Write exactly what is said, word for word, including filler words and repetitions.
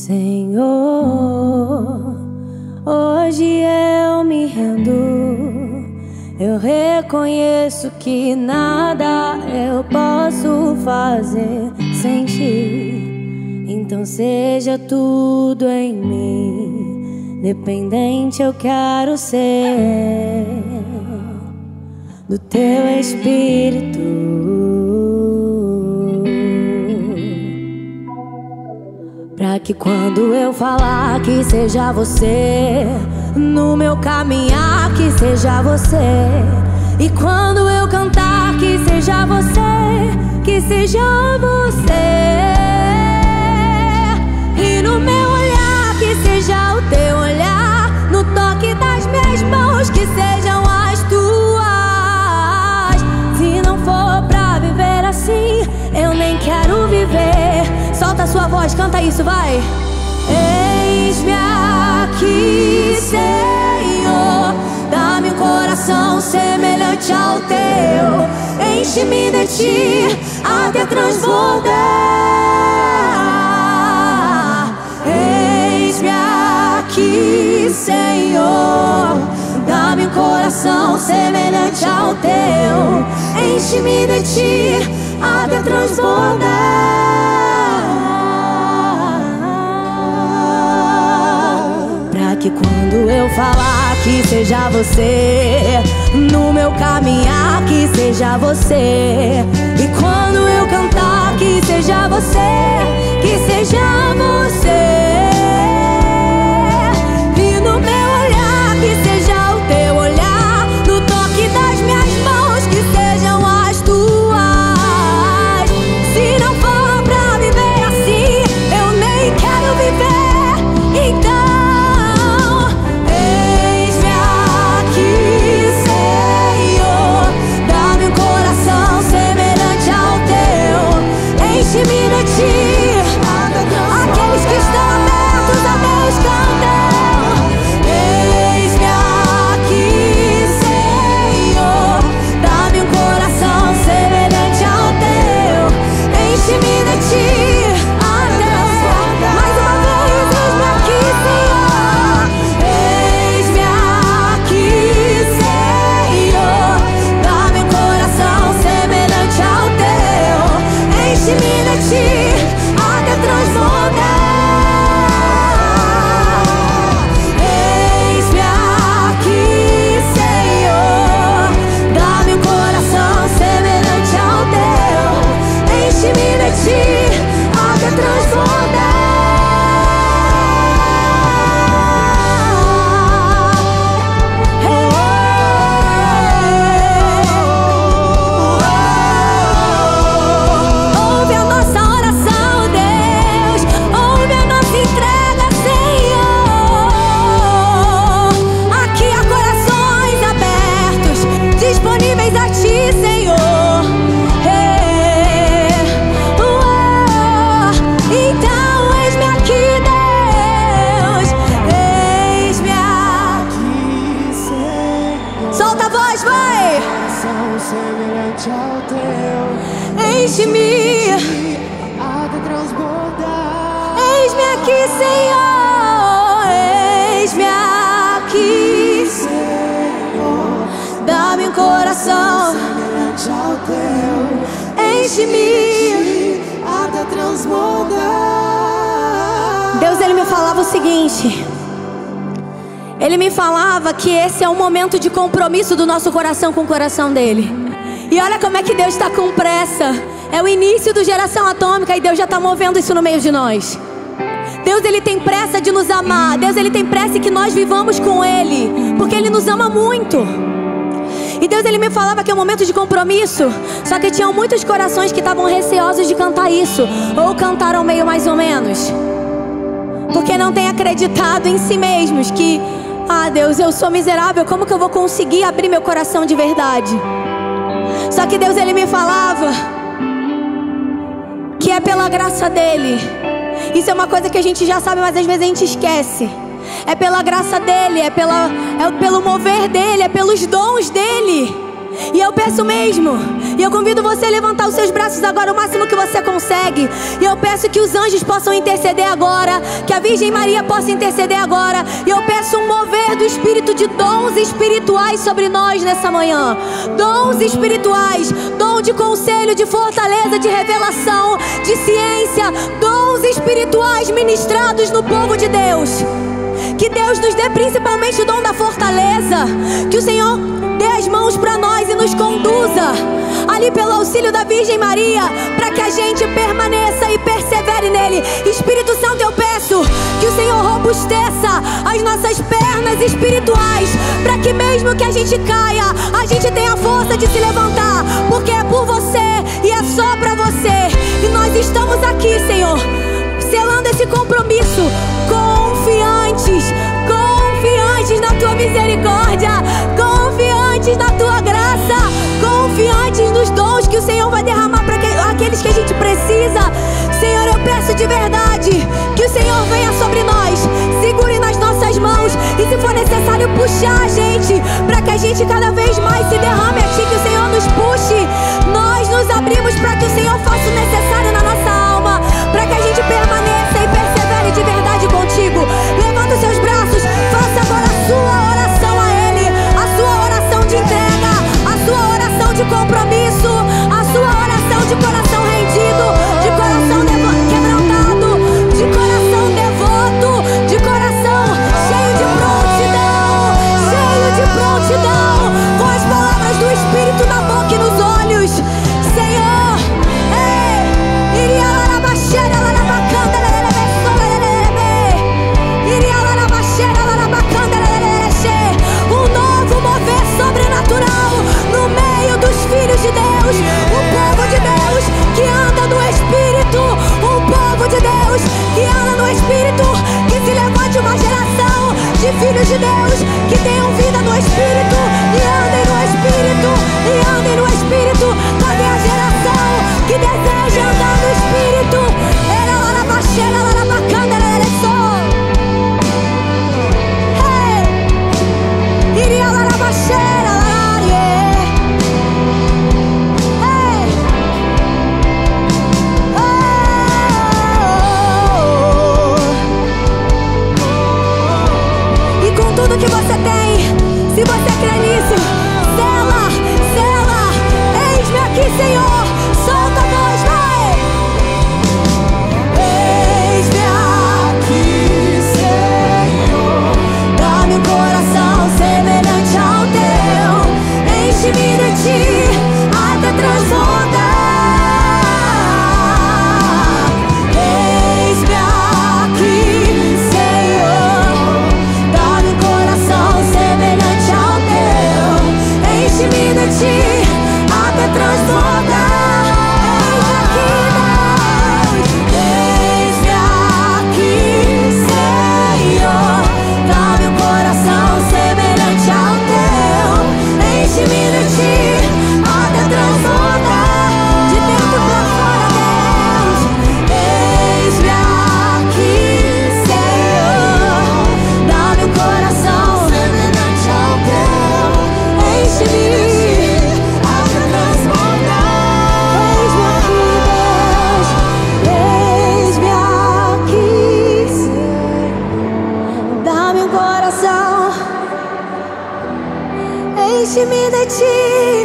Senhor, hoje eu me rendo. Eu reconheço que nada eu posso fazer sem ti. Então seja tudo em mim. Dependente eu quero ser do teu Espírito, pra que quando eu falar que seja você, no meu caminhar que seja você, e quando eu cantar que seja você, que seja você, e no meu olhar que seja o teu olhar, no toque das minhas mãos que sejam as tuas. Se não for pra viver assim, eu nem quero viver. Solta a sua voz, canta isso, vai. Eis-me aqui, Senhor, dá-me um coração semelhante ao teu. Enche-me de ti até transbordar. Eis-me aqui, Senhor, dá-me um coração semelhante ao teu. Enche-me de ti até transbordar. Que quando eu falar que seja você, no meu caminhar que seja você, e quando eu cantar que seja você, que seja você, e no meu olhar que seja o teu olhar, no toque das minhas mãos que sejam as tuas. Se não for pra viver assim, eu nem quero viver. Então enche-me de ti, aqueles que estão abertos a Deus cantam. Eis-me aqui, Senhor, dá-me um coração semelhante ao teu. Enche-me de ti até mais uma vez. Eis-me aqui, Senhor. Eis-me aqui, Senhor, dá-me um coração semelhante ao teu. Enche-me de ti até transbordar. Eis-me aqui, Senhor, dá-me um coração semelhante ao teu. Enche-me de ti até transbordar. Enche-me até transbordar. Eis-me aqui, Senhor. Eis-me aqui, Senhor, dá-me um coração semelhante ao teu. Enche-me até transbordar. Deus, Ele me falava o seguinte. Ele me falava que esse é um momento de compromisso do nosso coração com o coração dele. E olha como é que Deus está com pressa. É o início do Geração Atômica e Deus já está movendo isso no meio de nós. Deus, Ele tem pressa de nos amar. Deus, Ele tem pressa que nós vivamos com Ele, porque Ele nos ama muito. E Deus, Ele me falava que é um momento de compromisso. Só que tinham muitos corações que estavam receosos de cantar isso, ou cantaram meio mais ou menos, porque não têm acreditado em si mesmos que, ah Deus, eu sou miserável, como que eu vou conseguir abrir meu coração de verdade? Só que Deus, Ele me falava que é pela graça dEle. Isso é uma coisa que a gente já sabe, mas às vezes a gente esquece. É pela graça dEle, é, pela, é pelo mover dEle, é pelos dons dEle. E eu peço mesmo, e eu convido você a levantar os seus braços agora o máximo que você consegue. E eu peço que os anjos possam interceder agora, que a vida Virgem Maria possa interceder agora. E eu peço um mover do Espírito de dons espirituais sobre nós nessa manhã. Dons espirituais, dom de conselho, de fortaleza, de revelação, de ciência. Dons espirituais ministrados no povo de Deus. Que Deus nos dê principalmente o dom da fortaleza. Que o Senhor dê as mãos para nós e nos conduza ali pelo auxílio da Virgem Maria, para que a gente permaneça e persevere nele. Espírito Santo, eu peço que o Senhor robusteça as nossas pernas espirituais, para que mesmo que a gente caia, a gente tenha força de se levantar, porque é por você e é só para você. E nós estamos aqui, Senhor, selando esse compromisso, confiantes, confiantes na tua misericórdia, confiantes na tua graça, confiantes nos dons que o Senhor vai derramar para aqueles que a gente precisa. Senhor, eu peço de verdade que o Senhor venha sobre nós, segure nas nossas mãos, e se for necessário puxar a gente, para que a gente cada vez mais se derrame a Ti, que o Senhor nos puxe. Nós nos abrimos para que o Senhor faça o necessário na nossa alma, para que a gente permaneça e persevere de verdade contigo. Levanta os seus braços, faça agora a sua oração a Ele, a sua oração de entrega, a sua oração de compromisso, a sua oração de coração rendido, de coração quebrantado, de coração devoto, de coração cheio de prontidão, cheio de prontidão, com as palavras do Espírito na boca e nos olhos. Senhor, ei, iria lá na baixeira, lá na bacanda, lá na bessola, lá na bebê, iria lá na baixeira, lá na bacanda, lá na leche, um novo mover sobrenatural no meio dos filhos de Deus, o povo de Deus que anda no Espírito, um povo de Deus que anda no Espírito, que se levante uma geração de filhos de Deus que tenham vida no Espírito e andem no Espírito, e andem no Espírito. Cadê a geração que deseja andar no Espírito? Era lá na baixeira, lá na bacana, lá na sol. Hey! Iria lá na baixeira, lá na área. Hey! Oh! E com tudo que você tem, se você crê nisso, sela, sela, eis-me aqui, Senhor, solta a voz, vai! Eis-me aqui, Senhor, dá-me um coração semelhante ao teu, enche-me de ti até transbordar. Eis-me aqui, Senhor, dá-me um coração semelhante ao teu, enche-me de ti até transbordar. Eis-me aqui, Senhor, dá-me um coração semelhante ao teu, enche-me de ti até transbordar, de dentro pra fora, Deus. Eis-me aqui, Senhor, dá-me um coração semelhante ao teu, enche-me até transbordar. Eis-me aqui, Deus. Eis-me aqui, Senhor, dá-me um coração, enche-me de ti